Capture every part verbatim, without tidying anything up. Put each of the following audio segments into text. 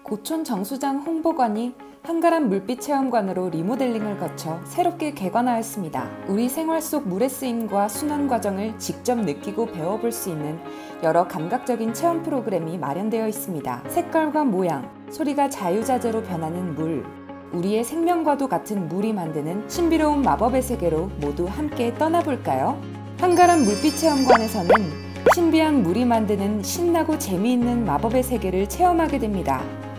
고촌 정수장 홍보관이 한가람 물빛체험관으로 리모델링을 거쳐 새롭게 개관하였습니다. 우리 생활 속 물의 쓰임과 순환 과정을 직접 느끼고 배워볼 수 있는 여러 감각적인 체험 프로그램이 마련되어 있습니다. 색깔과 모양, 소리가 자유자재로 변하는 물, 우리의 생명과도 같은 물이 만드는 신비로운 마법의 세계로 모두 함께 떠나볼까요? 한가람 물빛체험관에서는 신비한 물이 만드는 신나고 재미있는 마법의 세계를 체험하게 됩니다.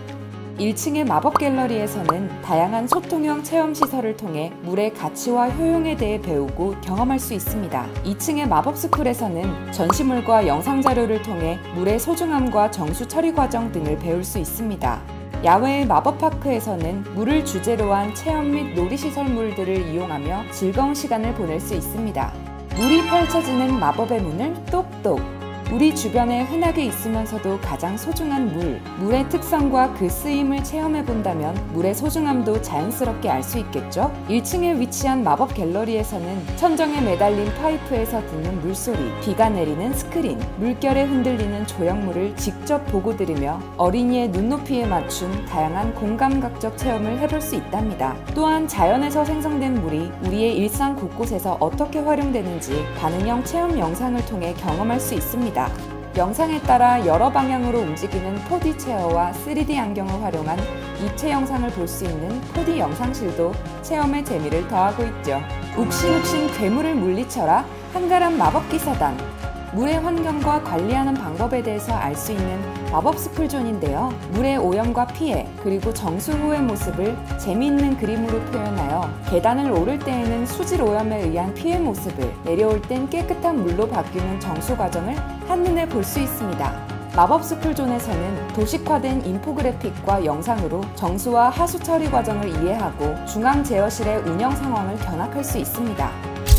일 층의 마법 갤러리에서는 다양한 소통형 체험시설을 통해 물의 가치와 효용에 대해 배우고 경험할 수 있습니다. 이 층의 마법스쿨에서는 전시물과 영상자료를 통해 물의 소중함과 정수 처리 과정 등을 배울 수 있습니다. 야외의 마법파크에서는 물을 주제로 한 체험 및 놀이시설물들을 이용하며 즐거운 시간을 보낼 수 있습니다. 물이 펼쳐지는 마법의 문을 똑똑! 우리 주변에 흔하게 있으면서도 가장 소중한 물, 물의 특성과 그 쓰임을 체험해본다면 물의 소중함도 자연스럽게 알 수 있겠죠? 일 층에 위치한 마법 갤러리에서는 천정에 매달린 파이프에서 듣는 물소리, 비가 내리는 스크린, 물결에 흔들리는 조형물을 직접 보고 들으며 어린이의 눈높이에 맞춘 다양한 공감각적 체험을 해볼 수 있답니다. 또한 자연에서 생성된 물이 우리의 일상 곳곳에서 어떻게 활용되는지 반응형 체험 영상을 통해 경험할 수 있습니다. 영상에 따라 여러 방향으로 움직이는 포디 체어와 쓰리디 안경을 활용한 입체 영상을 볼 수 있는 포디 영상실도 체험의 재미를 더하고 있죠. 욱신욱신 괴물을 물리쳐라 한가람 마법기사단. 물의 환경과 관리하는 방법에 대해서 알 수 있는 마법 스쿨존인데요. 물의 오염과 피해, 그리고 정수 후의 모습을 재미있는 그림으로 표현하여 계단을 오를 때에는 수질 오염에 의한 피해 모습을, 내려올 땐 깨끗한 물로 바뀌는 정수 과정을 한눈에 볼 수 있습니다. 마법 스쿨존에서는 도식화된 인포그래픽과 영상으로 정수와 하수 처리 과정을 이해하고 중앙 제어실의 운영 상황을 견학할 수 있습니다.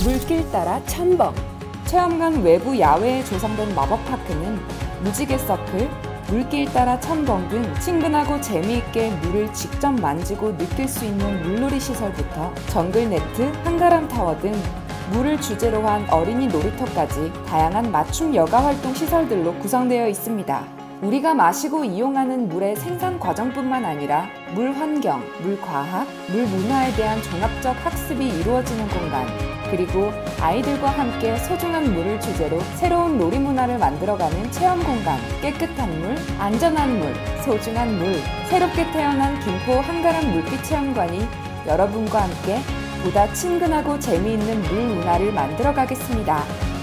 물길 따라 첨벙. 체험관 외부 야외에 조성된 마법파크는 무지개 서클, 물길 따라 첨벙 등 친근하고 재미있게 물을 직접 만지고 느낄 수 있는 물놀이 시설부터 정글 네트, 한가람 타워 등 물을 주제로 한 어린이 놀이터까지 다양한 맞춤 여가 활동 시설들로 구성되어 있습니다. 우리가 마시고 이용하는 물의 생산 과정뿐만 아니라 물 환경, 물 과학, 물 문화에 대한 종합적 학습이 이루어지는 공간, 그리고 아이들과 함께 소중한 물을 주제로 새로운 놀이 문화를 만들어가는 체험 공간, 깨끗한 물, 안전한 물, 소중한 물, 새롭게 태어난 김포 한가람 물빛체험관이 여러분과 함께 보다 친근하고 재미있는 물 문화를 만들어 가겠습니다.